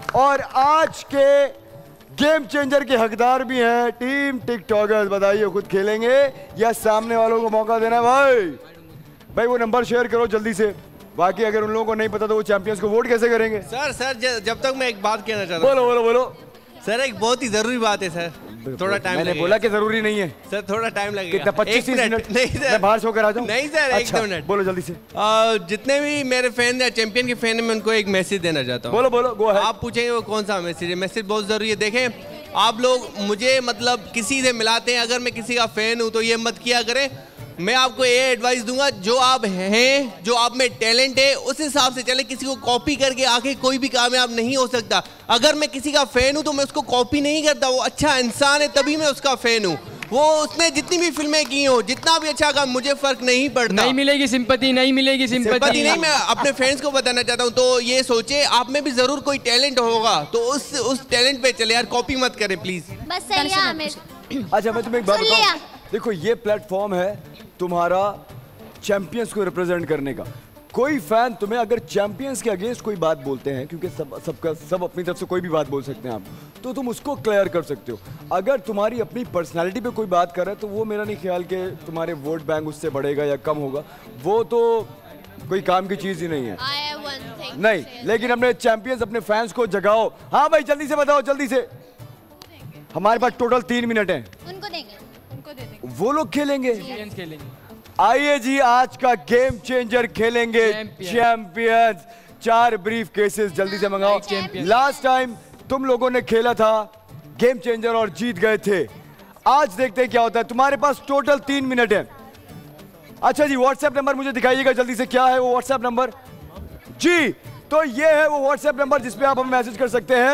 और आज के गेम चेंजर के हकदार भी हैं टीम टिकटॉकर्स। बताइए खुद खेलेंगे या सामने वालों को मौका देना है? भाई वो नंबर शेयर करो जल्दी से। बाकी अगर उन लोगों को नहीं पता तो वो चैंपियंस को वोट कैसे करेंगे? सर जब तक मैं एक बात कहना चाहता हूँ। बोलो बोलो बोलो सर, एक बहुत ही जरूरी बात है सर, थोड़ा टाइम मैंने बोला कि जरूरी नहीं है सर, थोड़ा टाइम लगेगा। कितना? 25 मिनट? नहीं सर, मैं बाहर सोकर आ जाऊं? नहीं सर, अच्छा, एक मिनट बोलो जल्दी से। जितने भी मेरे फैन हैं, चैंपियन के फैन हैं, मैं उनको एक मैसेज देना चाहता हूँ। बोलो बोलो, गो अहेड। आप पूछेंगे वो कौन सा मैसेज है? मैसेज बहुत जरूरी है। देखें, आप लोग मुझे मतलब किसी से मिलाते हैं, अगर मैं किसी का फैन हूँ तो ये मत किया करें। मैं आपको ये एडवाइस दूंगा, जो आप हैं, जो आप में टैलेंट है, उस हिसाब से चले। किसी को कॉपी करके आके कोई भी कामयाब नहीं हो सकता। अगर मैं किसी का फैन हूं तो मैं उसको कॉपी नहीं करता। वो अच्छा इंसान है तभी मैं उसका फैन हूं। वो उसने जितनी भी फिल्में की हो, जितना भी अच्छा काम, मुझे फर्क नहीं पड़ता। नहीं मिलेगी सिंपैथी, नहीं मिलेगी सिंपैथी नहीं। मैं अपने फ्रेंड्स को बताना चाहता हूँ, तो ये सोचे आप में भी जरूर कोई टैलेंट होगा, तो उस टैलेंट पे चले यार, कॉपी मत करें प्लीज। बस सही है आमिर। अच्छा मैं तुम्हें एक बात बताऊं, देखो ये प्लेटफॉर्म है तुम्हारा चैंपियंस को रिप्रेजेंट करने का। कोई फैन तुम्हें अगर चैंपियंस के अगेंस्ट कोई बात बोलते हैं, क्योंकि सब अपनी तरफ से कोई भी बात बोल सकते हैं आप, तो तुम उसको क्लियर कर सकते हो। अगर तुम्हारी अपनी पर्सनालिटी पे कोई बात कर रहा है तो वो मेरा नहीं ख्याल कि तुम्हारे वोट बैंक उससे बढ़ेगा या कम होगा। वो तो कोई काम की चीज ही नहीं है। नहीं, लेकिन अपने चैंपियंस, अपने फैंस को जगाओ। हाँ भाई जल्दी से बताओ, जल्दी से। हमारे पास टोटल 3 मिनट है। उनको देंगे, उनको दे देंगे। वो लोग खेलेंगे। आइए जी, आज का गेम चेंजर खेलेंगे चैंपियंस। 4 ब्रीफ केसेस जल्दी से मंगाओ। लास्ट टाइम तुम लोगों ने खेला था गेम चेंजर और जीत गए थे। आज देखते हैं क्या होता है। तुम्हारे पास टोटल 3 मिनट है। अच्छा जी, व्हाट्सएप नंबर मुझे दिखाइएगा जल्दी से। क्या है वो व्हाट्सएप नंबर? जी, तो ये है वो व्हाट्सएप नंबर जिस पे आप हमें मैसेज कर सकते हैं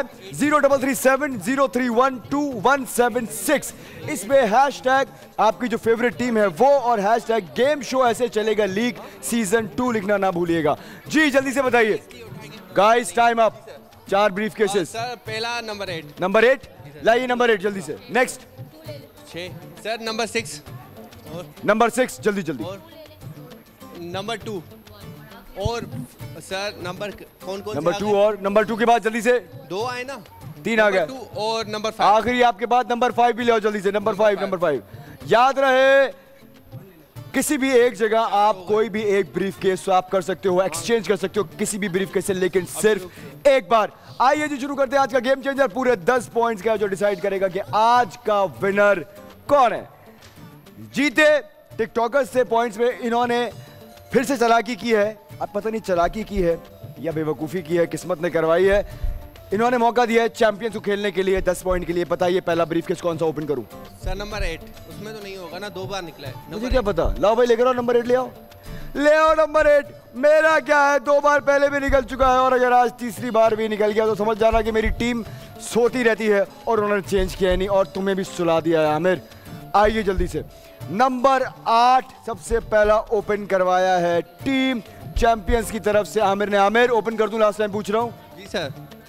0337031217 इसमें हैशटैग आपकी जो फेवरेट टीम है वो और हैशटैग गेम शो ऐसे चलेगा लीग सीजन 2 लिखना ना भूलिएगा। जी जल्दी से बताइए guys, time up. 4 briefcases. Sir पहला नंबर 8। नंबर 8 लाइए, नंबर 8 जल्दी से। नेक्स्ट 6। Sir number 6। नंबर 6 जल्दी जल्दी। नंबर 2 और सर नंबर कौन नंबर 2 और नंबर 2 के बाद जल्दी से 2 आए ना, 3 आ गए। 2 और नंबर 5 आखिरी आपके बाद नंबर 5 भी ले आओ जल्दी से। नंबर 5 याद रहे, किसी भी एक जगह आप कोई भी एक ब्रीफ केस स्वैप कर सकते हो, एक्सचेंज कर सकते हो किसी भी ब्रीफ केस से, लेकिन सिर्फ एक बार। आइए जी शुरू करते हैं आज का गेम चेंजर। पूरे 10 पॉइंट्स का जो डिसाइड करेगा कि आज का विनर कौन है। जीते टिकटॉकर्स से पॉइंट्स में इन्होंने फिर से चालाकी की है। अब पता नहीं चालाकी की है या बेवकूफ़ी की है, किस्मत ने करवाई है। इन्होंने मौका दिया है चैंपियंस को खेलने के लिए 10 पॉइंट के लिए। बताइए पहला ब्रीफकेस कौन सा ओपन करूं? Sir number 8। उसमें तो नहीं होगा ना, 2 बार निकला है। मुझे क्या पता। लाओ भाई लेकर आओ नंबर 8, ले आओ, ले आओ नंबर 8। मेरा क्या है, 2 बार पहले भी निकल चुका है और अगर आज तीसरी बार भी निकल गया तो समझ जाना कि मेरी टीम सोती रहती है और उन्होंने चेंज किया नहीं और तुम्हें भी सुला दिया है आमिर। आइए जल्दी से, नंबर 8 सबसे पहला ओपन करवाया है टीम चैंपियंस की तरफ से आमिर ने। आमिर ओपन कर दूं? लास्ट टाइम पूछ रहा हूं। जी सर।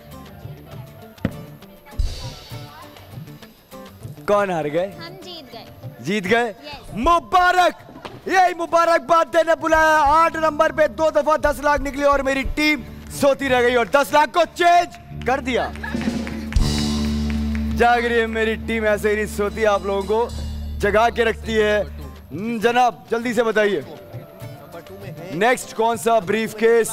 कौन हार गए? हम जीत गए। जीत गए? मुबारक, यही मुबारकबाद देने बुलाया। 8 नंबर पे 2 दफा 10 लाख निकले और मेरी टीम सोती रह गई और 10 लाख को चेंज कर दिया। जाग रही है मेरी टीम, ऐसे ही नहीं सोती, आप लोगों को जगा के रखती है। जनाब जल्दी से बताइए नेक्स्ट कौन सा ब्रीफ केस?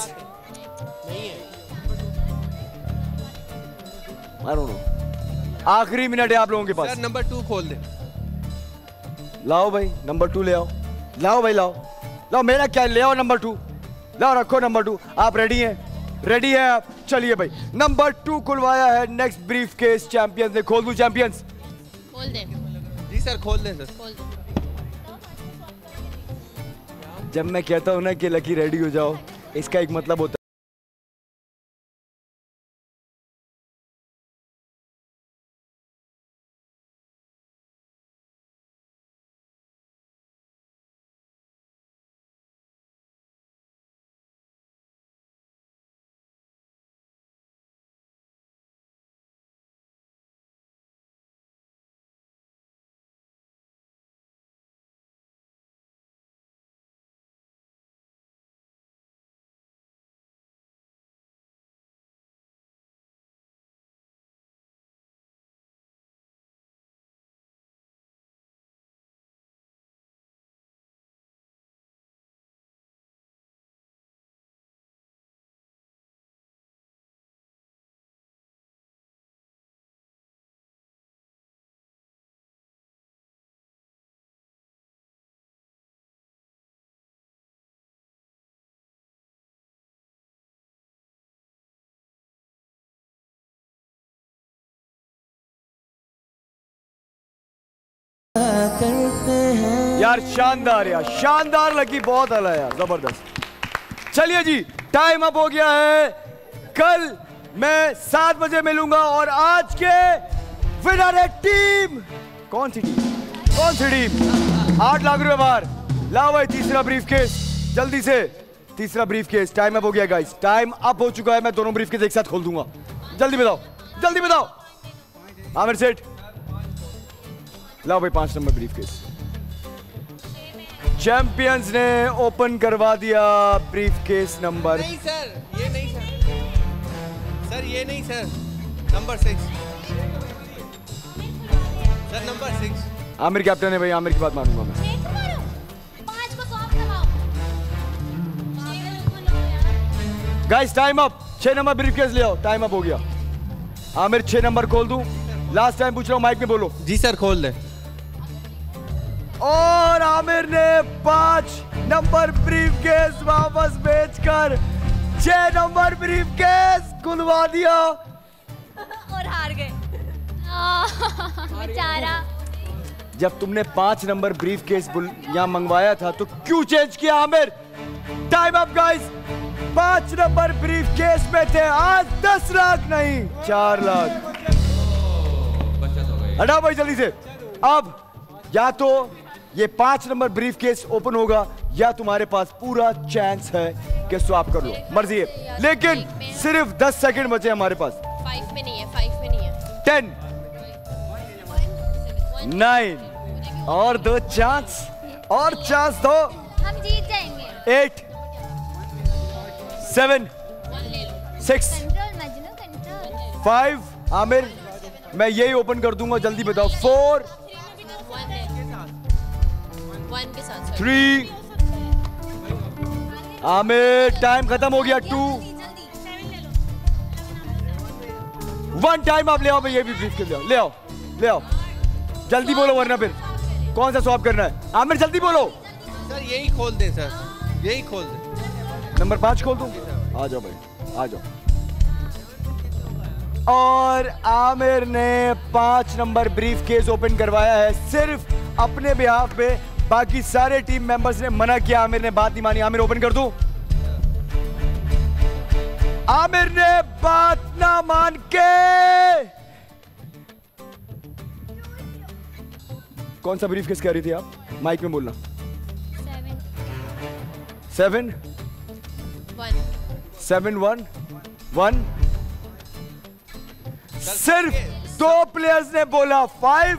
आखिरी मिनट है आप लोगों के पास। सर नंबर 2 खोल दे। लाओ भाई नंबर 2 ले आओ। लाओ भाई लाओ, लाओ मेरा क्या, ले आओ नंबर 2, लाओ रखो नंबर 2। आप रेडी हैं? रेडी है आप? चलिए भाई नंबर 2 खुलवाया है। नेक्स्ट ब्रीफ केस चैंपियंस ने। खोल दूं चैंपियंस? खोल दे। जी सर खोल दें सर। खोल दे। जब मैं कहता हूं ना कि लकी रेडी हो जाओ, इसका एक मतलब होता है करते हैं। यार शानदार, यार शानदार लगी, बहुत अला यार, जबरदस्त। चलिए जी, टाइम अप हो गया है। कल मैं 7 बजे मिलूंगा और आज के विनर है टीम, कौन सी टीम, कौन सी टीम? 8 लाख रुपए बाहर। लाओ भाई तीसरा ब्रीफकेस, जल्दी से तीसरा ब्रीफकेस। टाइम अप हो गया गाइस, टाइम अप हो चुका है। मैं दोनों ब्रीफकेस एक साथ खोल दूंगा। जल्दी बताओ, जल्दी बताओ। आमिर सेठ, लाओ भाई 5 नंबर ब्रीफकेस। चैंपियंस ने ओपन करवा दिया ब्रीफकेस नंबर। नहीं सर, ये नहीं सर, सर ये नहीं sir, number 6 sir, number 6। Aamir captain है भाई, आमिर की बात मानूंगा मैं। 5 को सॉफ्ट दबाओ। Guys time up, 6 number briefcase ले आओ। टाइम अप हो गया। आमिर 6 नंबर खोल दूं? लास्ट टाइम पूछ रहा हूं, माइक में बोलो। जी सर, खोल दे। और आमिर ने 5 नंबर ब्रीफकेस वापस बेचकर 6 नंबर ब्रीफकेस खुलवा दिया और हार गए। बेचारा। जब तुमने 5 नंबर ब्रीफकेस यहां मंगवाया था तो क्यों चेंज किया Aamir? Time up guys. 5 number briefcase में थे आज 10 लाख नहीं 4 लाख। हटाओ भाई जल्दी से। अब या तो ये 5 नंबर ब्रीफकेस ओपन होगा या तुम्हारे पास पूरा चांस है कि स्वैप कर लो, मर्जी है। लेकिन सिर्फ 10 सेकंड बचे हमारे पास। 5 में नहीं है, 5 में नहीं है। 10 9 और 2 चांस, और चांस दो। हम जीत जाएंगे। 8 7 6 कंट्रोल मजनू, कंट्रोल। 5 आमिर मैं यही ओपन कर दूंगा, जल्दी बताओ। 4 1 के साथ 3 आमिर टाइम खत्म हो गया। 2 1 टाइम आप ले आओ भाई, ये भी ब्रीफ के ले आओ, ले आओ, ले आओ। जल्दी बोलो वरना फिर कौन सा स्वैप करना है? आमिर जल्दी बोलो। सर यही खोल दे सर, यही खोल दे। नंबर 5 खोल दूं? आ जाओ भाई, आ जाओ। और आमिर ने 5 नंबर ब्रीफकेस ओपन करवाया है सिर्फ अपने बिहाफ पे। बाकी सारे टीम मेंबर्स ने मना किया, आमिर ने बात नहीं मानी। आमिर ओपन कर दूं? आमिर ने बात ना मान के कौन सा ब्रीफकेस कह रही थी आप? माइक में बोलना। 7 7 1 1। सिर्फ 2 प्लेयर्स ने बोला 5,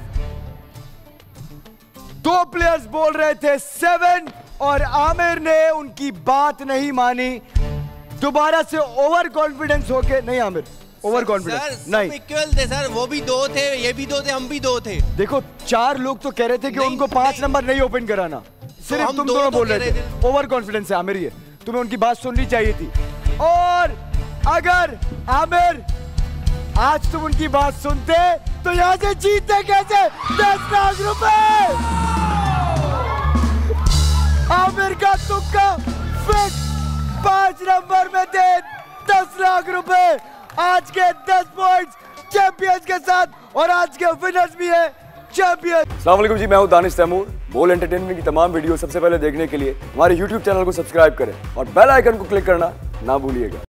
2 प्लेयर्स बोल रहे थे 7 और आमिर ने उनकी बात नहीं मानी। दोबारा से ओवर कॉन्फिडेंस होके नहीं आमिर, ओवर कॉन्फिडेंस नहीं। इक्वल थे सर, वो भी 2 थे, ये भी 2 थे, हम भी 2 थे। देखो 4 लोग तो कह रहे थे कि उनको 5 नंबर नहीं ओपन कराना, सिर्फ तुम दोनों बोल रहे थे। ओवर कॉन्फिडेंस है आमिर, ये तुम्हें उनकी बात सुननी चाहिए थी। और अगर आमिर आज तुम उनकी बात सुनते तो यहां से जीतते कैसे 10 लाख रुपए। आमिर का तुक्का फिक्स 5 नंबर में थे 10 लाख रुपए। आज के 10 पॉइंट्स चैंपियंस के साथ और आज के विनर्स भी है चैंपियन। अस्सलाम वालेकुम जी, मैं हूं दानिश तैमूर। बोल एंटरटेनमेंट की तमाम वीडियो सबसे पहले देखने के लिए हमारे YouTube चैनल को सब्सक्राइब करें और बेल आइकन को क्लिक करना ना भूलिएगा।